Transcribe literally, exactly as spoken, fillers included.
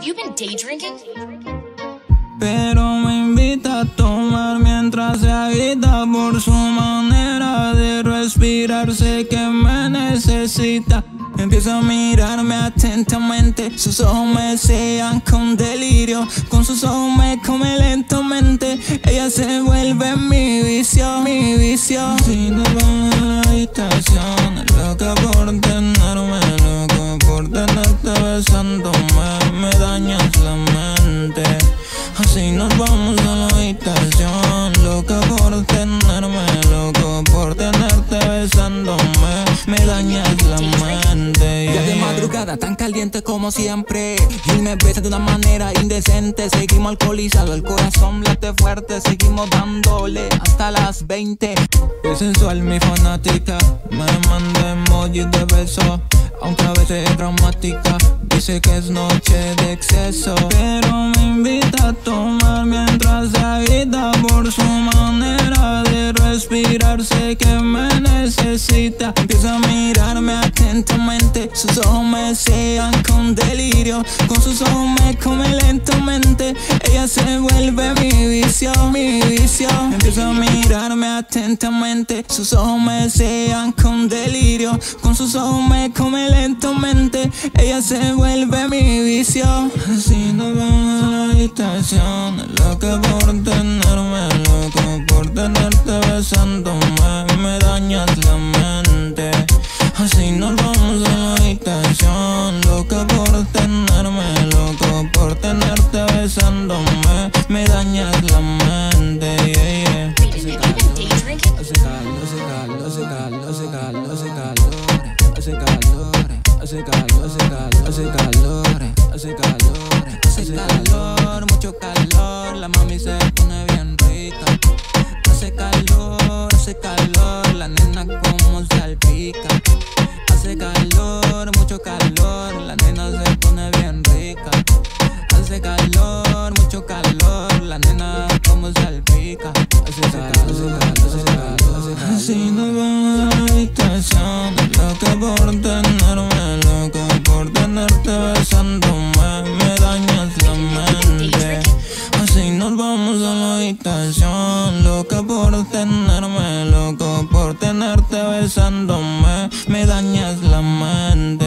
Have you been day drinking? Pero me invita a tomar mientras se agita por su manera de respirar. Sé que me necesita. Empieza a mirarme atentamente. Sus ojos me sellan con delirio. Con sus ojos me come lentamente. Ella se vuelve mi vicio, mi vicio. Si nos vamos a la habitación, loca por tenerme, loco por tenerte besándome. Me dañas la mente. Así nos vamos a la habitación, loca por tenerme, loco por tenerte besándome. Me dañas la mente, yeah. Ya de madrugada tan caliente como siempre, y me besa de una manera indecente. Seguimos alcoholizados, el corazón late fuerte. Seguimos dándole hasta las veinte. Es sensual mi fanática, me manda emojis de beso, aunque a veces es dramática. Dice que es noche de exceso, pero me invita a tomar mientras se agita por su manera de respirar. Sé que me necesita. Empieza a mirarme atentamente. Sus ojos me sellan con delirio. Con sus ojos me come lentamente. Ella se vuelve mi vicio, mi vicio. Empieza a mirarme atentamente. Sus ojos me sellan con delirio. Con sus ojos me come lentamente. Ella se vuelve mi vicio. Así nos vamos a la habitación, loca por tenerme, loco por tenerte besándome. Me dañas la mente. Así nos vamos a la habitación, loca por tenerme, loco por tenerte besándome. Me dañas la mente, yeah, yeah. Hace calor, hace calor, hace calor, hace calor, hace calor, hace calor, hace calor, hace calor, hace calor, hace calor, hace calor, mucho calor. La mami se pone bien rica. Hace calor, hace calor, la nena como salpica. Hace calor, mucho calor, la nena se pone bien rica. Hace calor, mucho calor, la nena como salpica. Hace calor, hace calor, hace calor, hace calor. Así nos vamos a la habitación, loca por tenerme, loco por tenerte besándome. Me dañas la mente. Así nos vamos a la habitación, loca por tenerme, loco por tenerte besándome. Me dañas la mente.